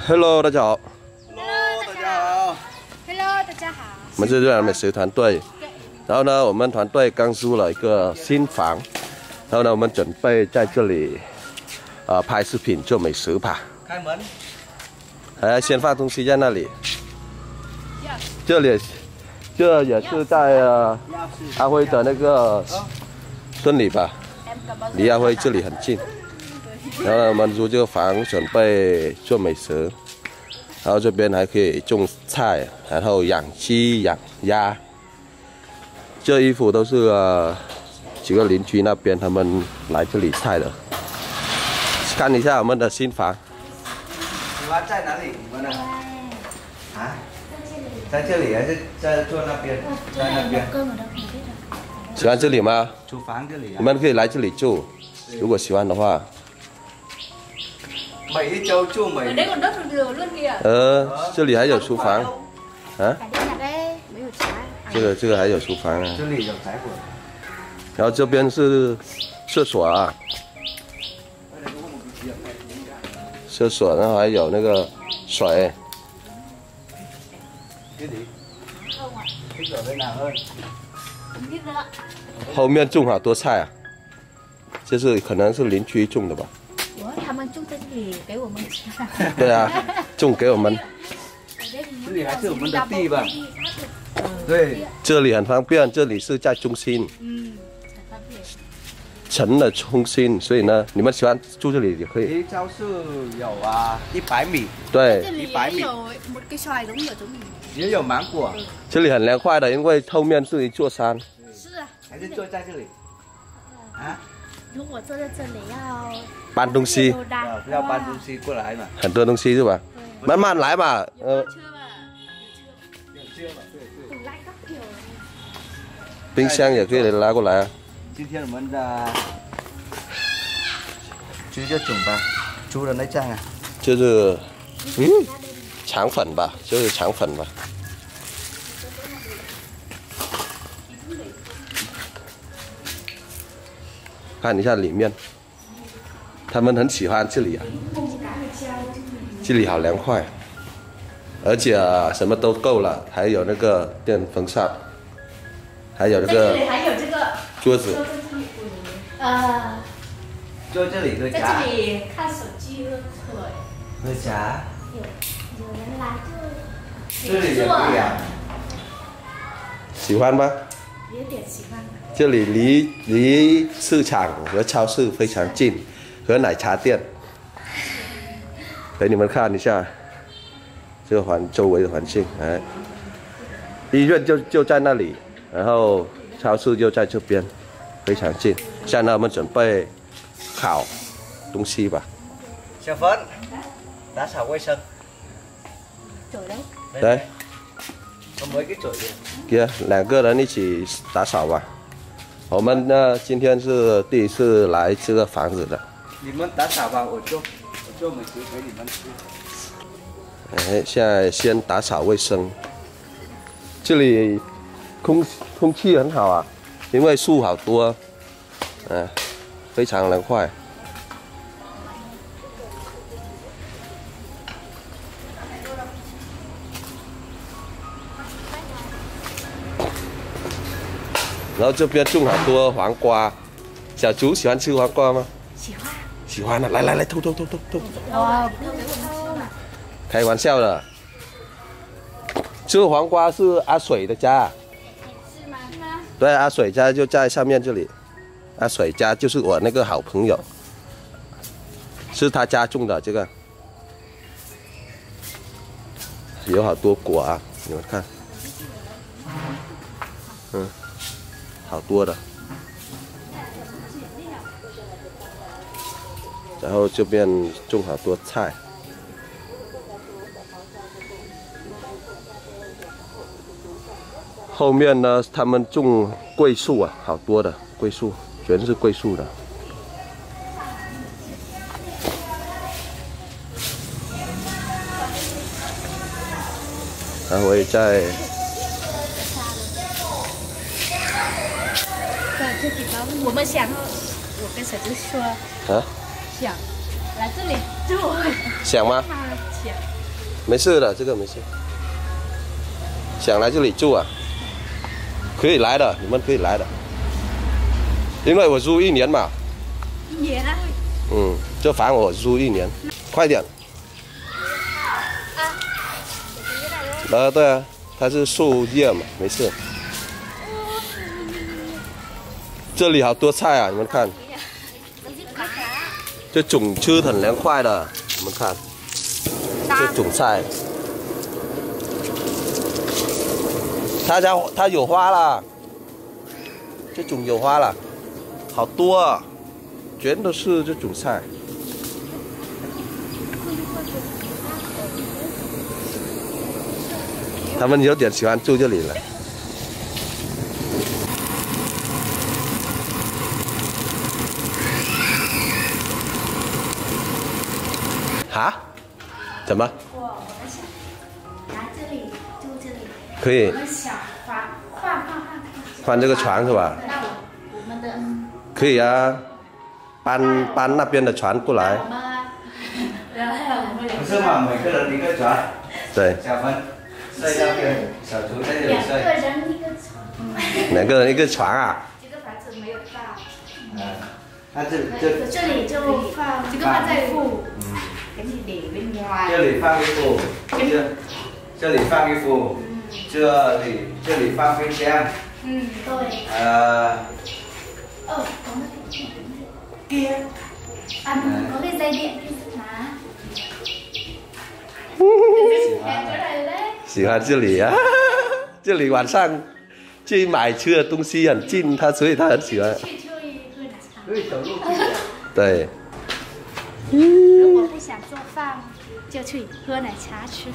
Hello， 大家好。 Hello， 大家好。Hello， 大家好。 我们是热兰美食团队。然后呢，我们团队刚租了一个新房，然后呢，我们准备在这里拍视频做美食吧。 开门。 先放东西在那里。这里，这也是在阿辉的那个村里吧，离阿辉这里很近。然后呢，我们租这个房准备做美食，然后这边还可以种菜，然后养鸡、养鸭。这衣服都是几个邻居那边他们来这里晒的。看一下我们的新房。 喜欢在哪里？你们呢？啊？在这里还是在坐那边？在那边。 喜欢这里吗？ 厨房这里。 你们可以来这里住，如果喜欢的话。 每一周住每。 这里还有厨房。啊？这个还有厨房啊。 这里有柴火。 然后这边是厕所啊。厕所，然后还有那个水。后面种好多菜啊，这是可能是邻居种的吧？ 他们种在这里给我们吃。 对啊，种给我们。 这里还是我们的地吧？对， 这里很方便，这里是在中心。 很方便。 城的中心，所以呢，你们喜欢住这里也可以。 离超市有100米。 对。 100米。也有芒果。 这里很凉快的，因为后面是一座山。 是啊。 还是坐在这里？啊？ 如果坐在这里要搬东西。 不要搬东西过来嘛。 很多东西是吧？慢慢来吧。冰箱也可以拉过来啊。 今天我们的猪这种吧，猪的内脏啊。 就是肠粉吧，就是肠粉吧。看一下里面，他们很喜欢这里啊，这里好凉快，而且什么都够了，还有那个电风扇，还有那个桌子。 坐这里喝茶。 在这里看手机喝茶。 有人来就。 这里也可以啊。 喜欢吗？ 有点喜欢。 这里离市场和超市非常近，和奶茶店。给你们看一下这个周围的环境，医院就在那里，然后超市就在这边，非常近。现在我们准备烤东西吧。 小芬，打扫卫生。 来。 我每个嘴 kia 2个人一起打扫吧。我们呢今天是第一次来这个房子的。 你们打扫吧，我做美食给你们吃。 现在先打扫卫生。这里空气很好啊，因为树好多，非常凉快。然后这边种好多黄瓜，小竹喜欢吃黄瓜吗？ 喜欢。 喜欢的，来，偷。 哇，不用给我们吃了。 开玩笑的。这个黄瓜是阿水的家。 是吗？ 对，阿水家就在上面这里。阿水家就是我那个好朋友，是他家种的这个，有好多果啊，你们看，好多的。然后这边种好多菜。后面呢，他们种桂树啊，好多的桂树，全是桂树的。然后我也在。 这地方我们想，我跟小猪说。 啊？ 想来这里住。 想吗？ 想。 没事的，这个没事。想来这里住啊，可以来的，你们可以来的。因为我租1年嘛。 1年啊？ 嗯，这房我租1年，快点。对啊，它是树叶嘛，没事。这里好多菜啊，你们看。这种吃很凉快的，你们看。这种菜。它有花了，这种有花了，好多啊，全都是这种菜。他们有点喜欢住这里了。啊？怎么？ 我在想，来这里住这里。 可以。 我们想换这个床是吧？ 我们的。 可以啊，搬那边的船过来。 不是嘛，每个人一个床。 对。 小芬睡那边，小厨在这里睡。 2个人1个床。 2个人1个床啊？ 这个房子没有大。 它这里就放这个放在附。 这里放衣服，这里放衣服，这里放冰箱。 对。có cái dây điện cái sức má. 喜欢这里啊，这里晚上去买吃的东西很近，所以他很喜欢。 可以走路去。 对。 如果不想做饭，就去喝奶茶吃。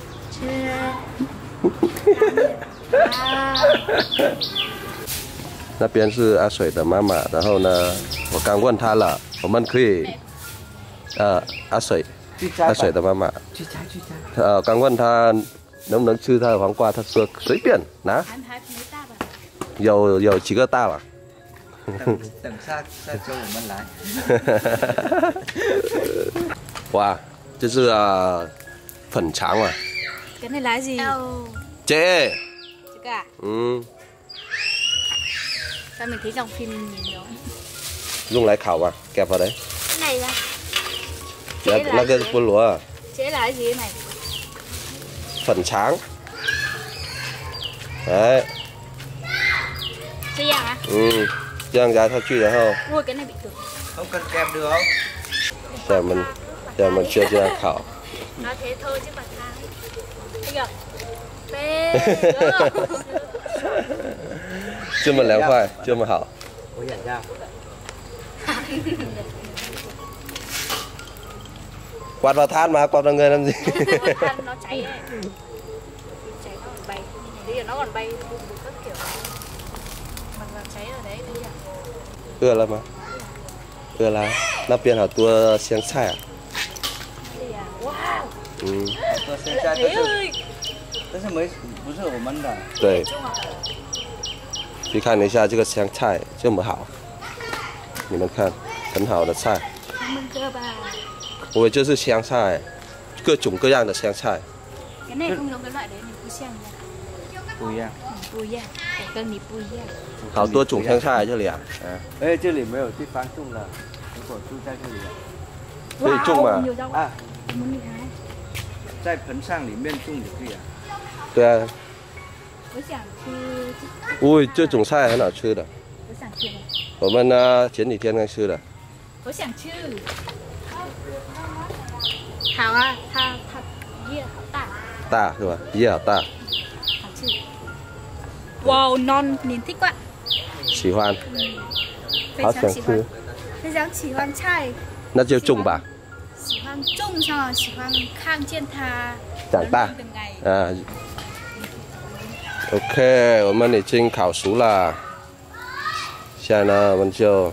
那边是阿水的妈妈，然后呢，我刚问她了，我们可以，阿水的妈妈，刚问她能不能吃她的黄瓜，她说随便拿，有几个大了。 等下周我们来。 哇，这是粉肠啊。 cái này là gì? Chè. Chứ cả. Sao mình thấy trong phim nhìn giống. Dùng lại khảo à, kẹp vào đấy. Cái này là. Là cái bún lúa. Chế là cái gì này? Phần tráng. Đấy. Chế giang à? Giang giá theo truy rồi không? Ui cái này bị cực. Không cần kẹp được không? Giờ mình chưa cho khảo. Nói thế thôi chứ bà tha. Thấy chưa? 这么凉快，这么好。 我眼药。 Quạt vào than mà, quạt vào người làm gì? Than nó cháy ấy. Cháy nó còn bay. Bây giờ nó còn bay bụi các kiểu. Mà nó cháy ở đấy bây giờ. 饿了吗？饿了。那边好多香菜啊。 哇。 好多香菜，但是不是我们的。 对。去看一下这个香菜这么好，你们看，很好的菜。我就是香菜，各种各样的香菜。 cái này không giống cái loại đấy, mình香nha. 不一样。 不一样，跟你不一样。 好多种香菜这里啊。 哎，这里没有地方种了，如果住在这里。 可以种吗？ 啊。在盆上里面种就可以了。 对啊。 我想吃。 这种菜很好吃的。 我想吃。 我们呢前几天刚吃的。 我想吃。好啊，它叶好大。 大是吧？叶好大。 好吃。哇，non， 您thích quá。 喜欢。 好想吃。非常喜欢菜。 那就种吧。 喜欢种上，喜欢看见它长大。OK， 我们已经烤熟了。现在呢，我们就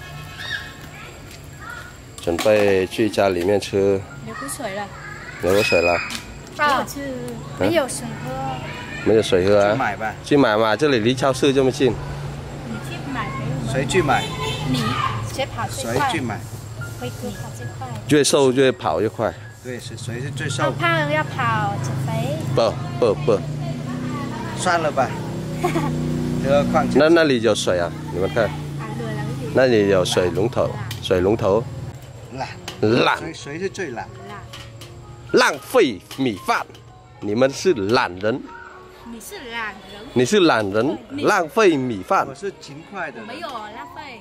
准备去家里面吃。 流口水了。 流口水了。 不好吃，没有水喝。 没有水喝啊？ 去买吧。 去买嘛，这里离超市这么近。 你去买没有？ 谁去买？ 你，谁跑最快？ 谁去买？ 你跑最快。 越瘦越跑越快。 对，水是最泡瘦。 泡要跑减肥。 不， 算了吧。这个矿泉那里有水啊，你们看，那里有水龙头，懒， 谁是最懒？ 浪费米饭，你们是懒人， 你是懒人， 你是懒人，浪费米饭我。是勤快的人。 没有浪费。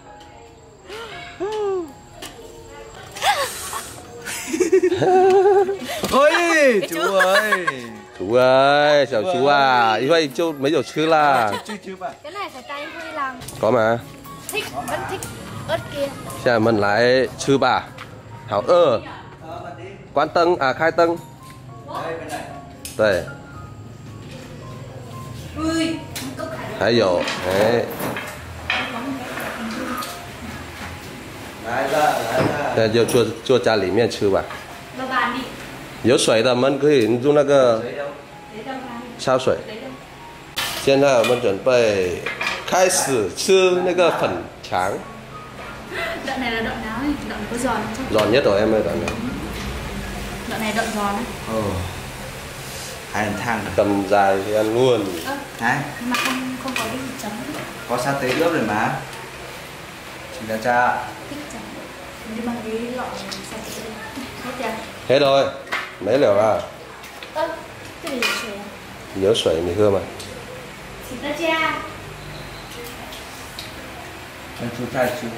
喂，猪哎， 猪哎，小猪啊，一会就没有吃啦。 去吧。 Cái này phải tay hơi lằng. Có mà. Thích, vẫn thích ớt kia. 现在mình来吃吧，好饿。关灯啊，开灯。对。还有，哎。 来了。 那就坐在里面吃吧。 Vào bàn đi. 有水的，我们可以用那个烧水。现在我们准备开始吃那个粉肠。 Đoạn này là đoạn nào ấy? Đoạn có giòn không? Giòn nhất rồi em ơi, đoạn này. Đoạn này đoạn giòn ấy. Hai thang rồi. Cầm dài thì ăn luôn. Hả? Nhưng mà không có cái gì chấm. Có sa tế ướp rồi mà. Chị đã cha. Thích chấm. Đi bằng cái lọ sạch sẽ. Hết chưa? Hết rồi. Mấy liều à? Cái này là sủi à? Nhớ sủi thì hương mà. Thịt đã cha. Anh chú trai chú.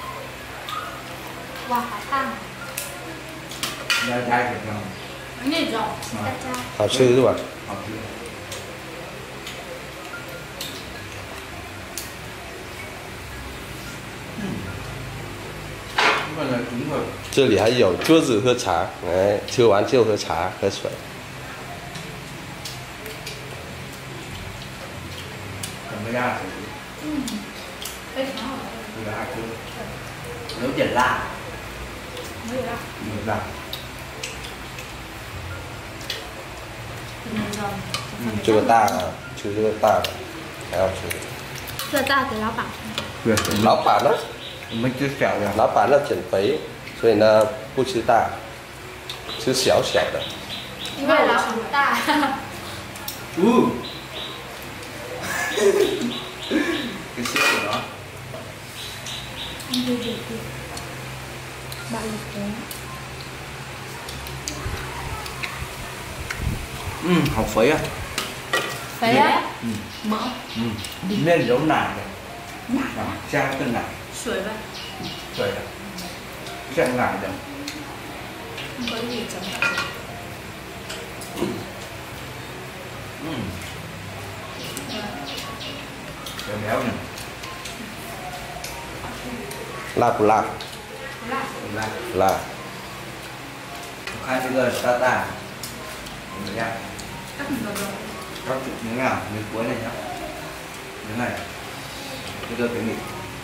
Wow, khá thăng. Trai trai phải không? Bánh này giòn. Thịt đã cha. Hào sư chứ mà. Học chưa? Nhưng mà là đúng rồi. 这里还有桌子喝茶，哎，吃完就喝茶喝水。 Cầm cái ra thì Đây khá hả? tôi đã chưa. Nấu chè la. Mới được. Được rồi. Thịt này giòn. 这个大的，吃这个大的，还要吃。 Thưa ta từ lão bảo. 对， 老板呢？ 我们就小的。 老板呢减肥，所以呢不吃大，吃小小的。 Như vậy là chúng ta. Cái sữa của nó. Anh đi được đi. Bạo lực thế. Học phấy à? Phế á? Mỡ. Nên giống nạc này. Nạc. Trang cân nạc. Sủi vậy. Rồi à? Trang nạc này. Không có gì chấm. Béo béo này. Lạc lạc Là lạc. hai cái giờ ta ta. Được nha. Cắt một đầu. Các chục miếng nào, miếng cuối này nhá. Miếng này. Bây giờ cái nghỉ.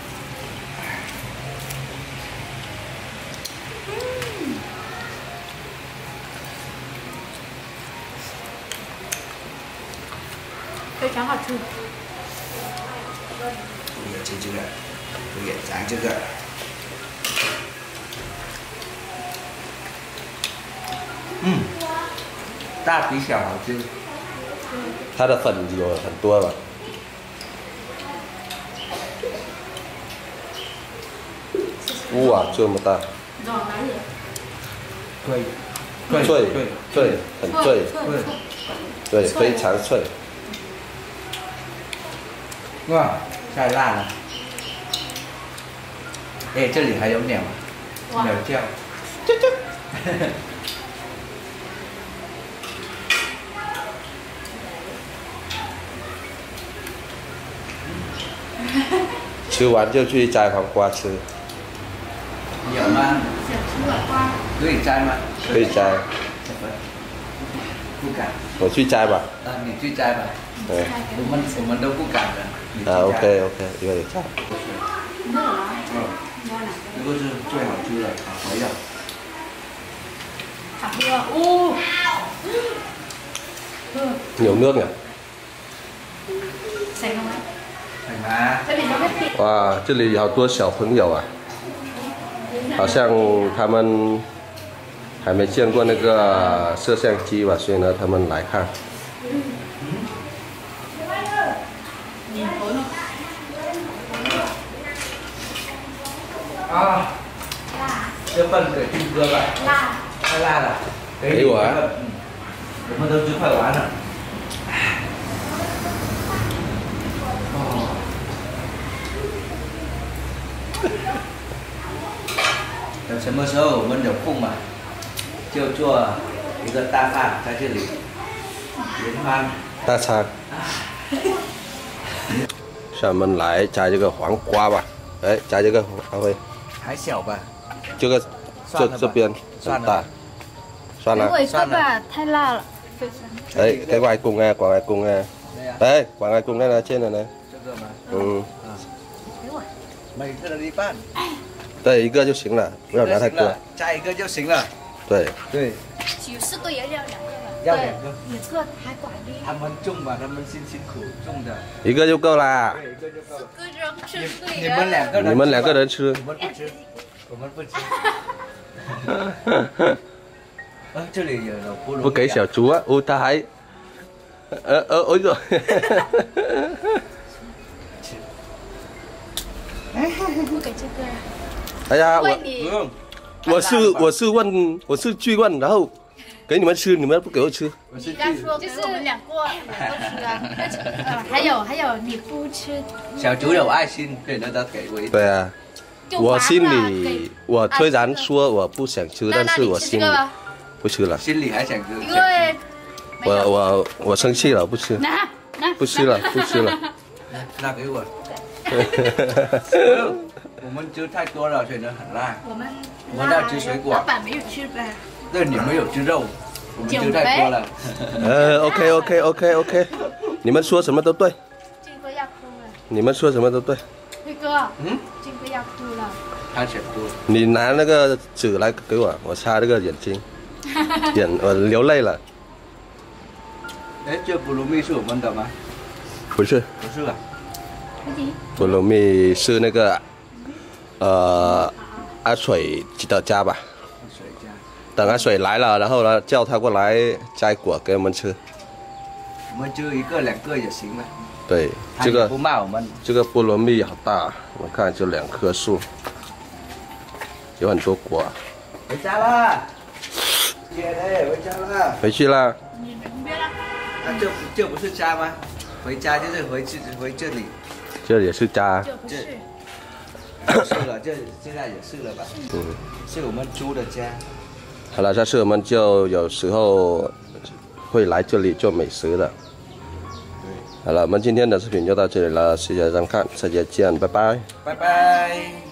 Cây trắng hạt chua. Bây giờ trên chưa ạ. Bây giờ sáng chưa ạ.大比小好吃。 它的粉有很多嘛。哇，这么大， Giòn cái gì? 脆， 脆，很脆，对，非常脆。 哇，太辣了。哎，这里还有鸟， 哇鸟叫。 吃完就去摘黄瓜吃， 有吗？ Xẻ chua quả qua. 可以摘吗？ 可以摘， 不敢。 我去摘吧。 你去摘吧。 对， 我们都不敢的。你去摘。 OK，一会儿摘。 Nước của nó. 嗯，这个是最好吃的好药。 Thả mưa. Nhiều nước nhỉ? Sạch không ạ? 什么？ Thế thì nó biết thịt. 哇，这里好多小朋友啊，好像他们还没见过那个摄像机吧，所以呢，他们来看。 啊，这份给俊哥吧，太辣了， 给我啊， 我们都吃快完了。等什么时候我们有空嘛，就做一个大饭在这里联欢大餐。像我们来加这个黄瓜吧，哎，加这个阿辉， 还小吧， 这个这边很大，算了。 给我一个吧，太辣了。 哎，cái ngoài cùng à, quả ngoài cùng à. Đấy, quả ngoài cùng đây là trên này này. 这个吗？ Ừ. 每个人一半， 对，一个就行了，不要拿太多。 加一个就行了。 对， 对， 有4个也要2个吧。 要2个。 有这个还管理。 他们种吧，他们辛苦种的。 一个就够啦。 对，一个就够了。 4个人吃4个人。 你们2个人， 你们2个人吃。 我们不吃，我们不吃。这里有菠萝。 不给小猪啊，他还，ôi rồi. 不给这个。 哎呀， 不用。 我是去问，然后给你们吃，你们不给我吃。 你刚说就是我们2个都吃啊。还有你不吃。 小猪有爱心，对，那他给我一点。 对啊，我心里我虽然说我不想吃，但是我心里不吃了。 心里还想吃。 因为我生气了，不吃。不吃了，不吃了。 拿给我。我们吃太多了，所以呢很辣。我们要吃水果。 老板没有吃呗。 对，你们有吃肉，我们吃太多了。 OK， 你们说什么都对。 金哥要哭了。 你们说什么都对。 辉哥，金哥要哭了。 他想哭。 你拿那个纸来给我，我擦这个眼睛，我流泪了。 哎，这菠萝蜜是我们的吗？ 不是。 不是吧？ 菠萝蜜是那个阿水的家吧？ 水家。 等阿水来了，然后呢叫他过来摘果给我们吃。 我们就1个2个也行了。 对，这个不骂我们。 这个菠萝蜜好大，我看就2棵树，有很多果。 回家啦，姐嘞，回家啦。 回去啦。 你明白了？ 那这不是家吗？回家就是回这里。 这也是家。 这不是。 是了，这现在也是了吧？是我们租的家。 好了，下次我们就有时候会来这里做美食的。好了，我们今天的视频就到这里了，谢谢收看，下期见，拜拜。 拜拜。